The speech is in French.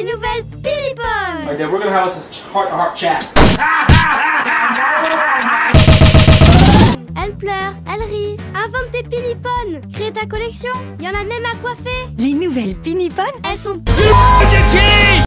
nouvelles Pilipones. Alright, then we're gonna have us a heart-to-heart chat. Elle pleure, elle rit. Invente tes Pilipones. Crée ta collection. Il y en a même à coiffer. Les nouvelles Pinipones, Elles sont